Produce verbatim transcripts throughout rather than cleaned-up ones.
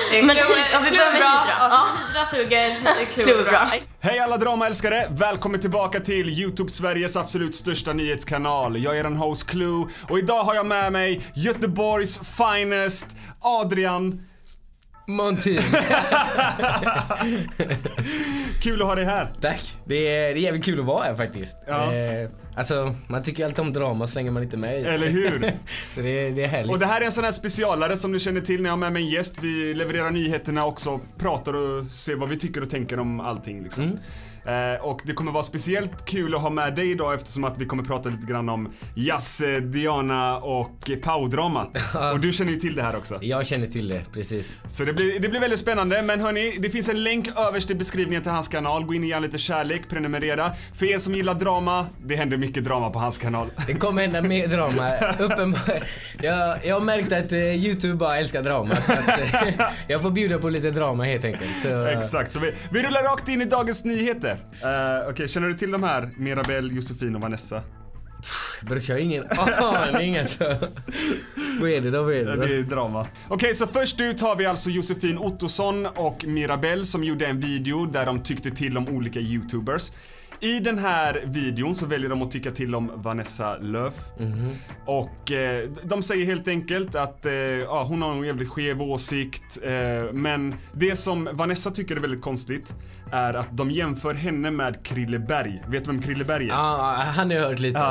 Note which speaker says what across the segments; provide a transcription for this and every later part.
Speaker 1: Men ja, vi börjar med Hydra.
Speaker 2: Ja, Hydra suger, Clue bra.
Speaker 3: Hej alla dramaälskare, välkommen tillbaka till YouTube Sveriges absolut största nyhetskanal. Jag är en host Clue och idag har jag med mig Göteborgs finest Adrian
Speaker 4: Montin.
Speaker 3: Kul att ha dig här.
Speaker 4: Tack, det är, det är jävligt kul att vara här faktiskt.
Speaker 3: Ja.
Speaker 4: eh, Alltså, man tycker alltid om drama så länge man inte är med i.
Speaker 3: Eller hur?
Speaker 4: Så det, det är härligt.
Speaker 3: Och det här är en sån här specialare som du känner till när jag har med mig en gäst. Vi levererar nyheterna också, pratar och ser vad vi tycker och tänker om allting liksom. Mm. Eh, och det kommer vara speciellt kul att ha med dig idag eftersom att vi kommer prata lite grann om Yasse, Diana och Pau-dramat. Och du känner ju till det här också.
Speaker 4: Jag känner till det, precis.
Speaker 3: Så det blir, det blir väldigt spännande. Men hörni, det finns en länk överst i beskrivningen till hans kanal. Gå in och ge lite kärlek, prenumerera. För er som gillar drama, det händer mycket drama på hans kanal.
Speaker 4: Det kommer hända mer drama. Uppenbar. jag, jag har märkt att uh, YouTube bara älskar drama. Så att, uh, jag får bjuda på lite drama helt enkelt. Så, uh.
Speaker 3: Exakt, så vi, vi rullar rakt in i dagens nyheter. Uh, Okej, okay, känner du till de här? Mirabelle, Josefin och Vanessa?
Speaker 4: Bror, jag har ingen aning alltså. Vad är det då? Vad är det då?
Speaker 3: Det är drama. Okej, okay, så först ut har vi alltså Josefin Ottosson och Mirabelle som gjorde en video där de tyckte till om olika YouTubers. I den här videon så väljer de att tycka till om Vanessa Löf. Mm-hmm. Och eh, de säger helt enkelt att eh, ja, hon har en jävligt skev åsikt. Eh, men det som Vanessa tycker är väldigt konstigt är att de jämför henne med Krille Berg. Vet du vem Krille Berg är?
Speaker 4: Ja, han har jag hört lite.
Speaker 3: Ja.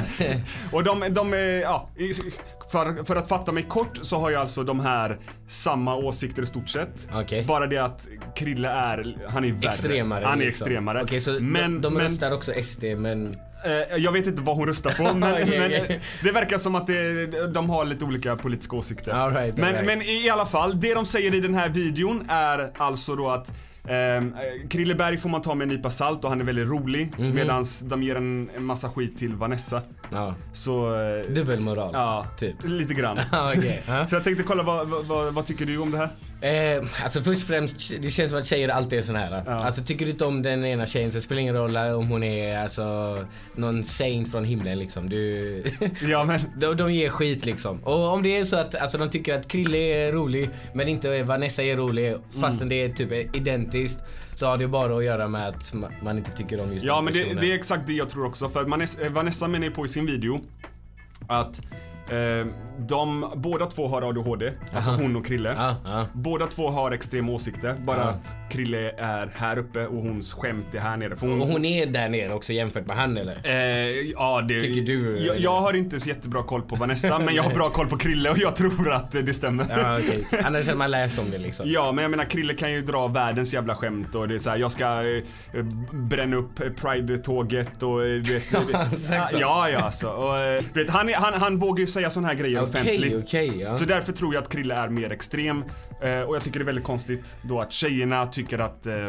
Speaker 3: Och de, de är, ja, för, för att fatta mig kort så har jag alltså de här samma åsikter i stort sett. Okay. Bara det att Krille är, han är värre.
Speaker 4: Extremare.
Speaker 3: Han är
Speaker 4: liksom.
Speaker 3: extremare.
Speaker 4: Okej, så men, de, de
Speaker 3: men,
Speaker 4: röstar också S D, men...
Speaker 3: Jag vet inte vad hon röstar på, men,
Speaker 4: okay,
Speaker 3: men
Speaker 4: okay.
Speaker 3: det verkar som att det, de har lite olika politiska åsikter.
Speaker 4: All right, all
Speaker 3: men,
Speaker 4: right.
Speaker 3: men i alla fall, det de säger i den här videon är alltså då att Eh, Krille Berg får man ta med en nypa salt och han är väldigt rolig. Mm-hmm. Medans de ger en, en massa skit till Vanessa.
Speaker 4: Ja.
Speaker 3: Så eh,
Speaker 4: dubbelmoral.
Speaker 3: Ja,
Speaker 4: typ.
Speaker 3: Lite grann.
Speaker 4: Okay. Huh?
Speaker 3: Så jag tänkte kolla, vad, vad, vad tycker du om det här?
Speaker 4: Eh, alltså först och främst, det känns som att tjejer alltid är sån här. Ja. Alltså tycker du inte om den ena tjejen så spelar ingen roll om hon är alltså någon saint från himlen liksom. Du
Speaker 3: ja, men
Speaker 4: de, de ger skit liksom. Och om det är så att alltså, de tycker att Krille är rolig men inte Vanessa är rolig fastän mm. det är typ identiskt, så har det bara att göra med att man inte tycker om just
Speaker 3: ja,
Speaker 4: den
Speaker 3: men det, det är exakt det jag tror också. För Vanessa, Vanessa menar på i sin video att Eh, de, båda två har A D H D. Alltså
Speaker 4: Aha.
Speaker 3: hon och Krille.
Speaker 4: ah, ah.
Speaker 3: Båda två har extrema åsikter. Bara ah. att Krille är här uppe och hons skämt är här nere. För hon,
Speaker 4: och hon är där nere också jämfört med han eller?
Speaker 3: Eh, ja, det,
Speaker 4: tycker du?
Speaker 3: Jag, jag har inte så jättebra koll på Vanessa. Men jag har bra koll på Krille och jag tror att det stämmer.
Speaker 4: Ja, okej. Okay. Annars hade man läst om det liksom.
Speaker 3: Ja, men jag menar Krille kan ju dra världens jävla skämt. Och det är så här, jag ska eh, bränna upp Pride-tåget och du vet, ja, ja, ja så. Och, du vet, han, han, han vågar ju säga sån här grejer
Speaker 4: okay,
Speaker 3: offentligt.
Speaker 4: Okay, ja.
Speaker 3: Så därför tror jag att Krille är mer extrem. eh, Och jag tycker det är väldigt konstigt då att tjejerna tycker att eh,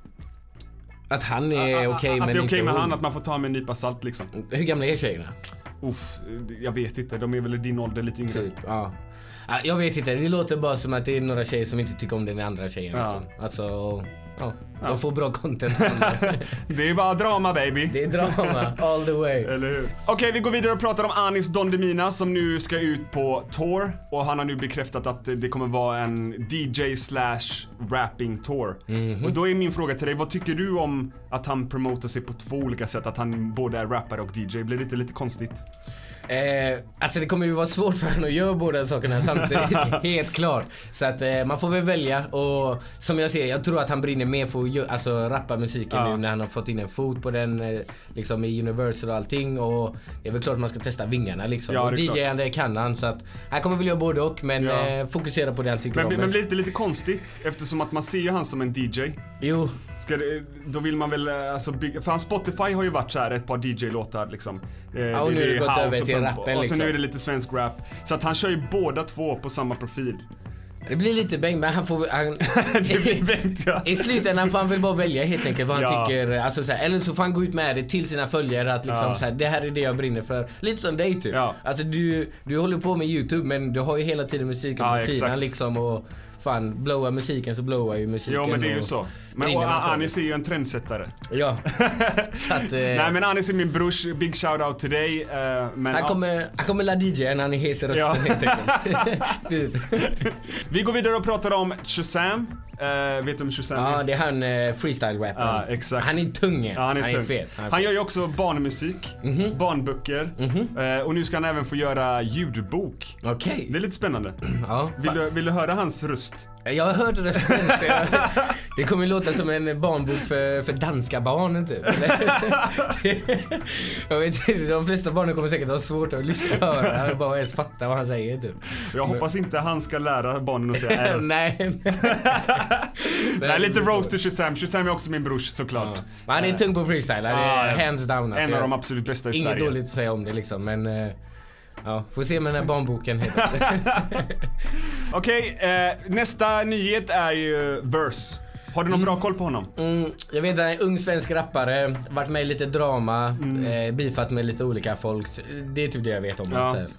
Speaker 4: att han är okej okay, men
Speaker 3: att det är okej
Speaker 4: okay
Speaker 3: med
Speaker 4: hon.
Speaker 3: han, att man får ta med en nypa salt liksom.
Speaker 4: Hur gamla är tjejerna?
Speaker 3: Uff, jag vet inte, de är väl i din ålder lite yngre
Speaker 4: typ, ja. Jag vet inte, det låter bara som att det är några tjejer som inte tycker om den andra tjejen ja. Liksom. Alltså, ja, de ja. får bra content från det.
Speaker 3: Det är bara drama baby.
Speaker 4: Det är drama, all the way.
Speaker 3: Eller hur? Okej, okay, vi går vidare och pratar om Anis Don Demina som nu ska ut på tour. Och han har nu bekräftat att det kommer vara en D J slash rapping tour. Mm-hmm. Och då är min fråga till dig, vad tycker du om att han promotar sig på två olika sätt? Att han både är rappare och D J, blir det lite, lite konstigt?
Speaker 4: Eh, alltså det kommer ju vara svårt för honom att göra båda sakerna samtidigt, helt klart. Så att eh, man får väl välja. Och som jag ser, jag tror att han brinner mer för att alltså, rappa musiken ja. Nu när han har fått in en fot på den eh, liksom i Universal och allting. Och det är väl klart att man ska testa vingarna liksom. Ja, och D J-ande kan han, så att han kommer väl göra både och. Men ja. eh, fokusera på det han tycker
Speaker 3: men,
Speaker 4: om.
Speaker 3: Men blir det lite konstigt eftersom att man ser ju han som en D J.
Speaker 4: Jo.
Speaker 3: Ska det, då vill man väl alltså bygga, för han Spotify har ju varit så här ett par D J-låtar liksom. Eh,
Speaker 4: ja, och nu är det gått över till rappen liksom.
Speaker 3: Och så nu är det lite svensk rap. Så att han kör ju båda två på samma profil.
Speaker 4: Det blir lite bäng, men han får han,
Speaker 3: det blir bängt, ja.
Speaker 4: I slutändan får han väl bara välja helt enkelt vad han
Speaker 3: ja.
Speaker 4: tycker alltså, så här, eller så får han gå ut med det till sina följare att liksom, ja. så här, det här är det jag brinner för. Lite som dig typ. Ja. Alltså du, du håller på med YouTube men du har ju hela tiden musiken ja, på sidan liksom, och fan, blowar musiken så blowar ju musiken.
Speaker 3: Jo men det är ju så. Men och Anis är ju en trendsättare.
Speaker 4: Ja. Så att, eh...
Speaker 3: Nej men Anis är min brors, big shout out till dig. Uh, men,
Speaker 4: han kommer, han kommer la D J när han är hes i rösten, ja. Helt enkelt. Typ.
Speaker 3: Vi går vidare och pratar om Shazam. Uh, vet du om Shazam?
Speaker 4: Ja, det är han uh, freestyle-rapparen.
Speaker 3: Ja, exakt.
Speaker 4: Han är tung.
Speaker 3: Ja, han är, han är tung. Fet. Han, är han gör ju också barnmusik, mm-hmm. barnböcker, mm-hmm. uh, och nu ska han även få göra ljudbok.
Speaker 4: Okej. Okay.
Speaker 3: Det är lite spännande.
Speaker 4: Ja,
Speaker 3: vill, du, vill du höra hans röst?
Speaker 4: Jag har hört rösten. Så jag, det kommer låta som en barnbok för, för danska barn typ. Jag vet inte, de flesta barnen kommer säkert ha svårt att lyssna och höra och bara ens fatta vad han säger typ.
Speaker 3: Jag hoppas inte han ska lära barnen att säga R.
Speaker 4: Nej.
Speaker 3: Nej, lite roast till Shazam. Shazam är också min brors såklart.
Speaker 4: Ja. Han är tung på freestyle, han är ah, hands down.
Speaker 3: Alltså. En av de absolut bästa i
Speaker 4: Inget
Speaker 3: Sverige.
Speaker 4: Inget dåligt att säga om det liksom, men ja, får se med den här barnboken.
Speaker 3: Okej, okay, eh, nästa nyhet är ju Verse. Har du någon mm. bra koll på honom?
Speaker 4: Mm, jag vet att han är en ung svensk rappare, varit med i lite drama, mm. eh, bifat med lite olika folk. Det är typ det jag vet om honom.
Speaker 3: Ja.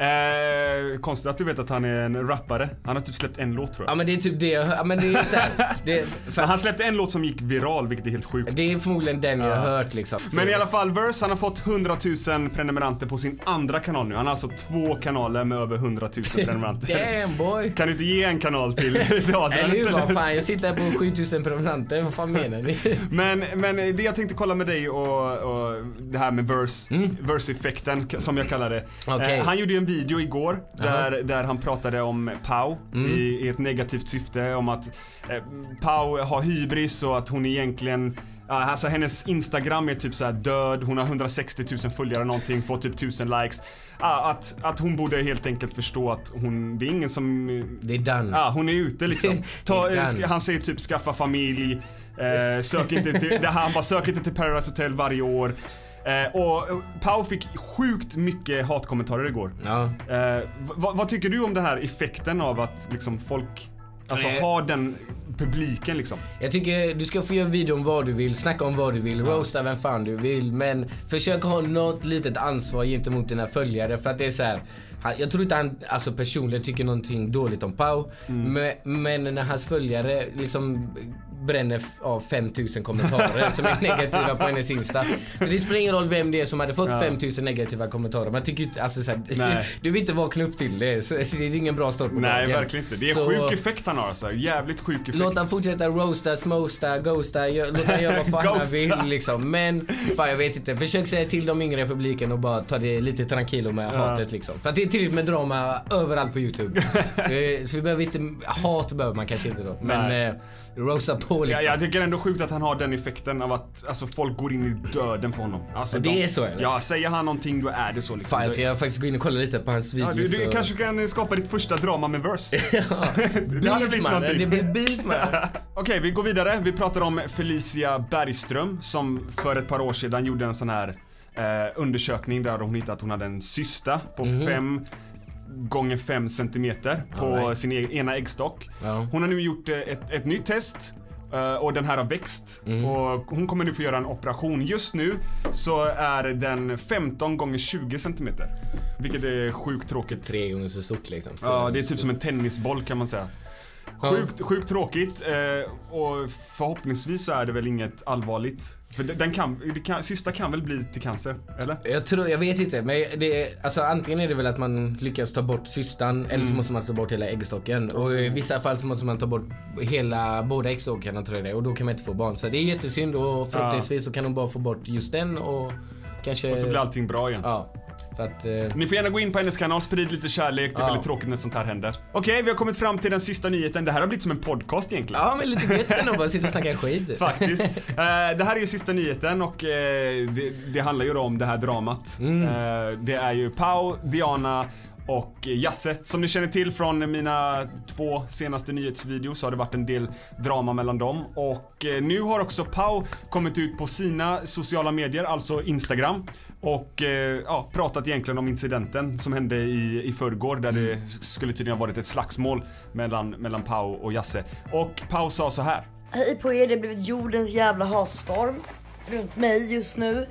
Speaker 3: Eh, konstigt att du vet att han är en rappare. Han har typ släppt en låt tror jag.
Speaker 4: Ja men det är typ det. Ja, men det är så här, det,
Speaker 3: för han släppte en låt som gick viral, vilket är helt sjukt.
Speaker 4: Det är förmodligen den jag har ja. hört liksom. Så.
Speaker 3: Men i alla fall Verse, han har fått hundratusen prenumeranter på sin andra kanal nu. Han har alltså två kanaler med över hundratusen prenumeranter.
Speaker 4: Damn boy.
Speaker 3: Kan du inte ge en kanal till Adrian?
Speaker 4: Eller hur, vad fan, jag sitter här på sjutusen prenumeranter. Vad fan menar ni?
Speaker 3: men, men det jag tänkte kolla med dig och, och det här med Verse, mm. Verse-effekten som jag kallar det.
Speaker 4: Okay.
Speaker 3: Eh, han gjorde ju en video igår där, där han pratade om Pau mm. i, i ett negativt syfte, om att eh, Pau har hybris och att hon egentligen, uh, alltså hennes Instagram är typ så här död, hon har hundrasextio tusen följare någonting, får typ tusen likes. Uh, att, att hon borde helt enkelt förstå att hon, det är ingen som,
Speaker 4: det är done.
Speaker 3: Ja, uh, hon är ute liksom. Ta, är han säger typ skaffa familj, uh, sök inte till, det här, han bara sök inte till Paradise Hotel varje år. Eh, och Pau fick sjukt mycket hatkommentarer igår.
Speaker 4: Ja.
Speaker 3: Eh, vad, vad tycker du om det här effekten av att liksom folk alltså
Speaker 4: Nej.
Speaker 3: har den publiken liksom?
Speaker 4: Jag tycker du ska få göra video om vad du vill, snacka om vad du vill, ja. roasta vem fan du vill, men försök ha något litet ansvar gentemot dina följare, för att det är så här. Jag tror inte han alltså personligen tycker någonting dåligt om Pau, mm. men, men när hans följare liksom bränner av femtusen kommentarer som är negativa på hennes Insta. Så det spelar ingen roll vem det är som hade fått ja. femtusen negativa kommentarer. Man tycker inte, alltså såhär, du vill inte vakna upp till det, så det är ingen bra start på
Speaker 3: Nej,
Speaker 4: dagen.
Speaker 3: Verkligen inte. Det är så, sjuk effekt han har, alltså. Jävligt sjuk effekt.
Speaker 4: Låt han fortsätta roasta, smosta, ghosta, låt han göra vad fan han vill liksom. Men fan, jag vet inte. Försök säga till de yngre publiken och bara ta det lite tranquilo med ja. hatet liksom. För att det är tillräckligt med drama överallt på YouTube. så, vi, så vi behöver inte, hat behöver man kanske inte då. Men eh, roasta på liksom.
Speaker 3: Ja, jag tycker ändå sjukt att han har den effekten av att alltså, folk går in i döden för honom. Alltså,
Speaker 4: det
Speaker 3: de,
Speaker 4: är så eller?
Speaker 3: Ja, säger han någonting då är det så liksom.
Speaker 4: Fan, så jag faktiskt gå in och kolla lite på hans videos.
Speaker 3: Ja, du du
Speaker 4: och...
Speaker 3: kanske kan skapa ditt första drama med Verse.
Speaker 4: ja,
Speaker 3: det hade blivit någonting.
Speaker 4: Det blir beef man.
Speaker 3: Okej, okay, vi går vidare. Vi pratar om Felicia Bergström som för ett par år sedan gjorde en sån här eh, undersökning där hon hittade att hon hade en cysta på mm. fem gånger fem centimeter på right. sin ena äggstock. Ja. Hon har nu gjort ett, ett nytt test. Uh, och den här har växt mm. och hon kommer nu få göra en operation. Just nu så är den femton gånger tjugo centimeter, vilket är sjukt tråkigt.
Speaker 4: Tre gånger så stort liksom.
Speaker 3: Ja, det är typ som en tennisboll kan man säga. Sjukt, sjukt tråkigt eh, och förhoppningsvis så är det väl inget allvarligt. För den kan, det kan, cysta kan väl bli till cancer, eller?
Speaker 4: Jag tror, jag vet inte, men det är, alltså antingen är det väl att man lyckas ta bort cystan mm. eller så måste man ta bort hela äggstocken. Och i vissa fall så måste man ta bort hela båda äggstockarna tror jag det, och då kan man inte få barn. Så det är jättesynd och förhoppningsvis så kan de bara få bort just den och kanske...
Speaker 3: Och så blir allting bra igen.
Speaker 4: Ja. Att, eh...
Speaker 3: Ni får gärna gå in på hennes kanal, sprid lite kärlek. Det är ja. väldigt tråkigt när sånt här händer. Okej, okay, vi har kommit fram till den sista nyheten. Det här har blivit som en podcast egentligen.
Speaker 4: Ja, men lite gött ändå, bara sitta och snacka skit.
Speaker 3: Faktiskt. uh, Det här är ju sista nyheten och uh, det, det handlar ju om det här dramat. mm. uh, Det är ju Pau, Diana och Jasse. Som ni känner till från mina två senaste nyhetsvideos så har det varit en del drama mellan dem. Och uh, nu har också Pau kommit ut på sina sociala medier, alltså Instagram, och eh, ja, pratat egentligen om incidenten som hände i, i förrgår där mm. det skulle tydligen ha varit ett slagsmål mellan, mellan Pau och Jasse. Och Pau sa så här:
Speaker 1: hej på er, det har blivit jordens jävla hatstorm runt mig just nu.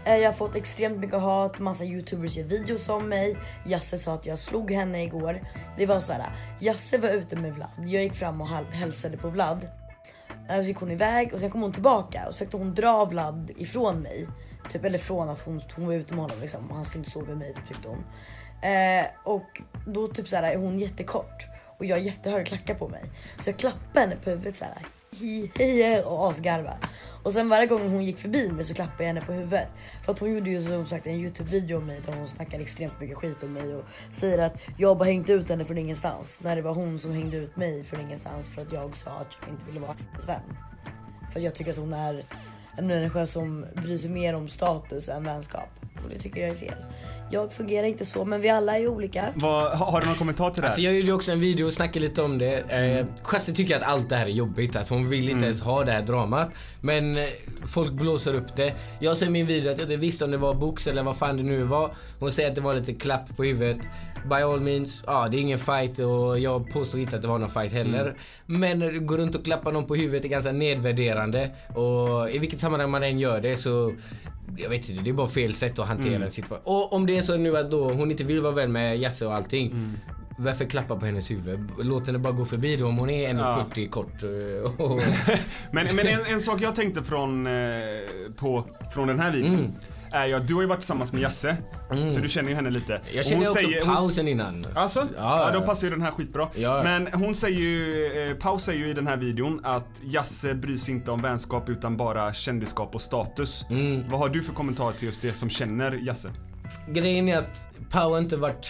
Speaker 1: Eh, jag har fått extremt mycket hat, massa youtubers gör videos om mig. Jasse sa att jag slog henne igår. Det var så här, Jasse var ute med Vlad. Jag gick fram och hälsade på Vlad. Eh, så gick hon iväg och sen kom hon tillbaka och så försökte hon dra Vlad ifrån mig. Typ, eller från att hon, hon var ute med honom liksom, och han skulle inte stå med mig, typ, tyckte hon. Eh, och då typ så här, är hon jättekort och jag har jättehöga klackar på mig. Så jag klappade henne på huvudet så här, hi, hi, och asgarva. Och sen varje gång hon gick förbi mig så klappade jag henne på huvudet. För att hon gjorde ju som sagt en YouTube-video om mig där hon snackade extremt mycket skit om mig och säger att jag bara hängt ut henne från ingenstans. När det var hon som hängde ut mig från ingenstans för att jag sa att jag inte ville vara hennes vän. För jag tycker att hon är en människa som bryr sig mer om status än vänskap. Och det tycker jag är fel. Jag fungerar inte så, men vi alla är olika.
Speaker 3: Vad, har du någon kommentar till det här?
Speaker 4: Alltså jag gjorde ju också en video och snackade lite om det. Eh, Jassi tycker att allt det här är jobbigt. Alltså hon vill inte mm. ens ha det här dramat. Men eh, folk blåser upp det. Jag ser i min video att jag inte visste om det var box eller vad fan det nu var. Hon säger att det var lite klapp på huvudet. By all means, ja det är ingen fight och jag påstår inte att det var någon fight heller. Mm. Men när du går runt och klappar någon på huvudet är ganska nedvärderande. Och i vilket sammanhang man än gör det så... Jag vet inte, det är bara fel sätt att hantera mm. en situation. Och om det är så nu att då hon inte vill vara vän med Jasse och allting. Mm. Varför klappa på hennes huvud? Låt henne bara gå förbi då om hon är en komma fyrtio ja. kort. Och...
Speaker 3: men men en, en sak jag tänkte från, eh, på, från den här videon. Mm. Är jag, du har ju varit tillsammans med Jasse, mm. så du känner ju henne lite.
Speaker 4: Jag känner också säger, pausen
Speaker 3: hon,
Speaker 4: innan.
Speaker 3: Alltså? Ja, ja, då passar ju den här skitbra.
Speaker 4: Ja.
Speaker 3: Men hon säger ju, eh, Pau säger ju i den här videon att Jasse bryr sig inte om vänskap utan bara kändisskap och status. Mm. Vad har du för kommentar till just det som känner Jasse?
Speaker 4: Grejen är att Pau inte varit...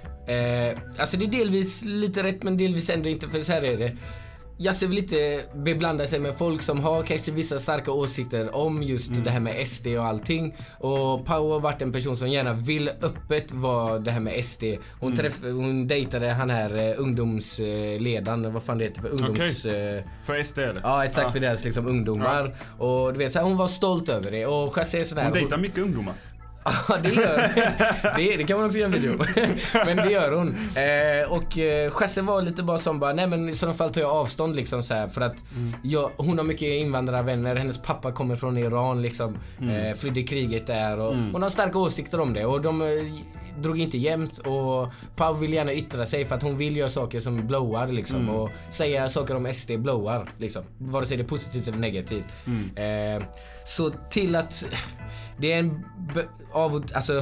Speaker 4: Eh, alltså det är delvis lite rätt men delvis ändå inte, för så här är det. Jasse vill inte beblanda sig med folk som har kanske vissa starka åsikter om just mm. det här med S D och allting. Och Pau har varit en person som gärna vill öppet vara det här med S D. Hon, mm. träff, hon dejtade han här uh, ungdomsledaren, vad fan det heter för ungdoms...
Speaker 3: Okay. Uh, för S D eller?
Speaker 4: Ja, exakt, ja. För deras liksom ungdomar. Ja. Och du vet, så här, hon var stolt över det. Och Jasse är sådär...
Speaker 3: Hon dejtar mycket ungdomar.
Speaker 4: Ja, det gör det, det kan man också göra en video. Men det gör hon. eh, Och eh, Jasse var lite bara som bara, nej men i sådana fall tar jag avstånd liksom så här. För att mm. jag, hon har mycket invandrarvänner. Hennes pappa kommer från Iran liksom, mm. eh, flydde kriget där och mm. hon har starka åsikter om det. Och de eh, drog inte jämnt. Och Pau vill gärna yttra sig för att hon vill göra saker som blowar liksom, mm. och säga saker om S D blowar liksom, vare sig det är positivt eller negativt. mm. eh, Så till att det är en be- av alltså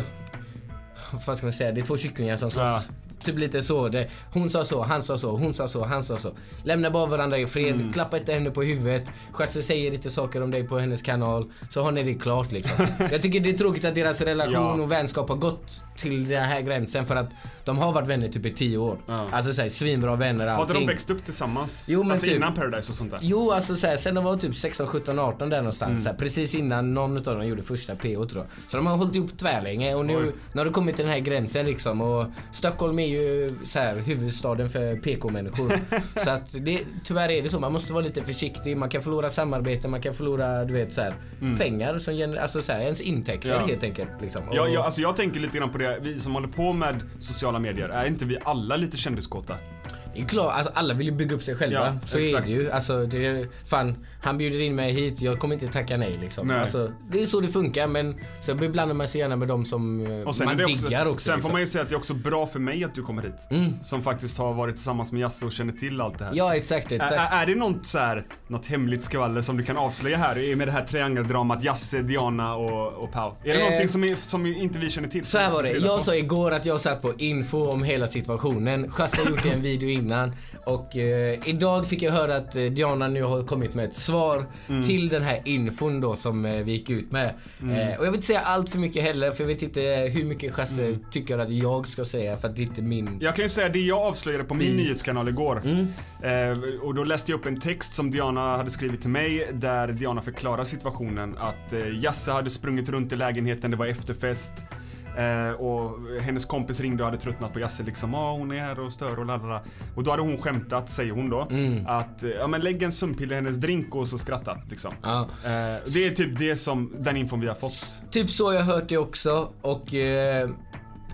Speaker 4: vad ska man säga, det är två kycklingar som slåss. Ja. Typ lite så, det, hon sa så, han sa så, hon sa så, han sa så. Lämna bara varandra i fred, mm. klappa inte henne på huvudet. Jasse säger lite saker om dig på hennes kanal, så har ni det klart liksom. Jag tycker det är tråkigt att deras relation ja. och vänskap har gått till den här gränsen, för att de har varit vänner typ i tio år. Ja. Alltså såhär, svinbra vänner, allting.
Speaker 3: Har de växt upp tillsammans?
Speaker 4: Jo, men
Speaker 3: alltså
Speaker 4: typ,
Speaker 3: innan Paradise och sånt där?
Speaker 4: Jo, alltså såhär, sen de var typ sexton, sjutton, arton där någonstans, mm. såhär, precis innan någon av dem gjorde första P O tror jag. Så de har hållit ihop tvärlänge och nu, nu har det kommit till den här gränsen liksom. Och Stockholm är ju så här huvudstaden för P K-människor. Så att det, tyvärr är det så, man måste vara lite försiktig, man kan förlora samarbete, man kan förlora, du vet så här, mm. pengar som gener- alltså så här, ens intäkter ja. helt enkelt liksom. Och...
Speaker 3: ja, ja, alltså jag tänker lite grann på det, vi som håller på med sociala medier, är inte vi alla lite kändiskåta?
Speaker 4: Det är klart, alltså alla vill ju bygga upp sig själva. Ja, så exakt. Är det ju, alltså det är, fan, han bjuder in mig hit, jag kommer inte tacka nej liksom. Nej. Alltså, det är så det funkar, men så blandar man sig gärna med dem som man diggar också, också.
Speaker 3: Sen
Speaker 4: liksom.
Speaker 3: får man ju säga att det är också bra för mig att du kommer hit. Mm. Som faktiskt har varit tillsammans med Jasse och känner till allt det här.
Speaker 4: Ja, exakt, exakt.
Speaker 3: Ä- är det något så här, något hemligt skvaller som du kan avslöja här med det här triangeldramat Jasse, Diana och, och Pau? Är det eh, någonting som, är, som inte vi känner till?
Speaker 4: Så här var det, jag sa igår att jag satt på info om hela situationen. Jasse har gjort en video innan. Och eh, idag fick jag höra att eh, Diana nu har kommit med ett svar mm. till den här infon då som eh, vi gick ut med. Mm. Eh, och jag vill inte säga allt för mycket heller, för jag vet inte hur mycket Jasse mm. tycker att jag ska säga, för att det är inte min...
Speaker 3: Jag kan ju säga det jag avslöjade på min mm. nyhetskanal igår. Mm. Eh, och då läste jag upp en text som Diana hade skrivit till mig, där Diana förklarar situationen att eh, Jasse hade sprungit runt i lägenheten, det var efterfest. Eh, och hennes kompis ringde och hade tröttnat på Jasse liksom, ja ah, hon är här och stör och lalala. Och då hade hon skämtat, säger hon då, mm. att ja men lägg en sumpil i hennes drink och så skratta liksom. Ja. Eh, det är typ det som, den infon vi har fått.
Speaker 4: Typ så jag har hört det också. Och eh,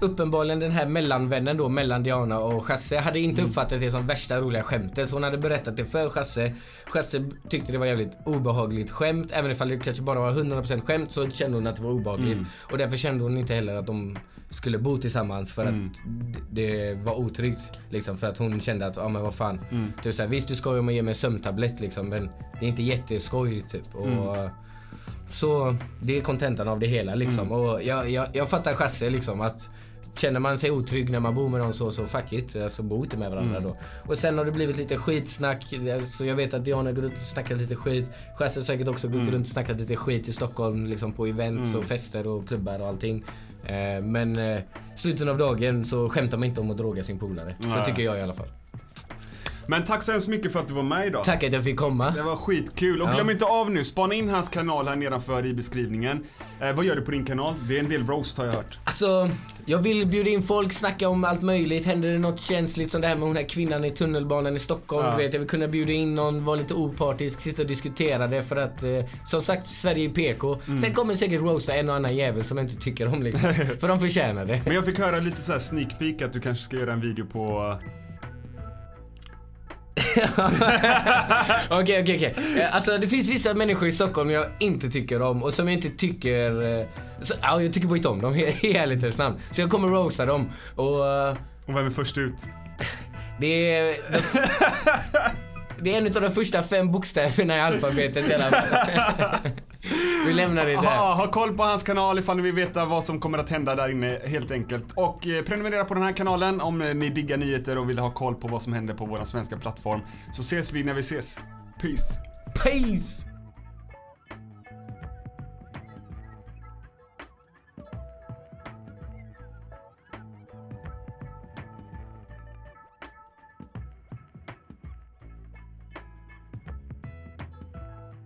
Speaker 4: uppenbarligen den här mellanvännen då mellan Diana och Chasse hade inte mm. uppfattat det som värsta roliga skämtet. Så hon hade berättat det för Chasse. Chasse tyckte det var jävligt obehagligt skämt. Även ifall det kanske bara var hundra procent skämt så kände hon att det var obehagligt. Mm. Och därför kände hon inte heller att de skulle bo tillsammans för mm. att det var otryggt liksom, för att hon kände att ja ah, men vad fan mm. typ så här, visst du skojar om att ge mig sömntablett liksom, men det är inte jätteskoj typ och mm. så det är kontentan av det hela liksom mm. och jag, jag, jag fattar Chasse liksom att känner man sig otrygg när man bor med någon så, så fuck it, alltså bo inte med varandra mm. då. Och sen har det blivit lite skitsnack, så jag vet att Diana går runt och snackar lite skit. Chasse har säkert också gått mm. runt och snackat lite skit i Stockholm liksom på events mm. och fester och klubbar och allting. Eh, men eh, slutet av dagen så skämtar man inte om att droga sin polare. Nej. Så tycker jag i alla fall.
Speaker 3: Men tack så hemskt mycket för att du var med idag.
Speaker 4: Tack att jag fick komma.
Speaker 3: Det var skitkul. Och glöm ja. inte av nu, spana in hans kanal här nedanför i beskrivningen. Eh, vad gör du på din kanal? Det är en del roast har jag hört.
Speaker 4: Alltså, jag vill bjuda in folk, snacka om allt möjligt. Händer det något känsligt som det här med hon här kvinnan i tunnelbanan i Stockholm. Ja. Vet, jag vill kunna bjuda in någon, vara lite opartisk, sitta och diskutera det. För att, eh, som sagt, Sverige är P K. Mm. Sen kommer säkert roasta en och annan jävel som jag inte tycker om liksom. För de förtjänar det.
Speaker 3: Men jag fick höra lite så här sneak peek att du kanske ska göra en video på...
Speaker 4: Okej, okej, okej. Alltså det finns vissa människor i Stockholm jag inte tycker om och som jag inte tycker så, ja, jag tycker bara inte om dem i ärlighetens namn. Så jag kommer roasta dem och
Speaker 3: Och vem är först ut?
Speaker 4: Det är Det är en av de första fem bokstäverna i alfabetet i alla fall. Vi lämnar det där.
Speaker 3: Ha, ha koll på hans kanal ifall ni vill veta vad som kommer att hända där inne, helt enkelt. Och eh, prenumerera på den här kanalen om eh, ni diggar nyheter och vill ha koll på vad som händer på vår svenska plattform. Så ses vi när vi ses. Peace.
Speaker 4: Peace.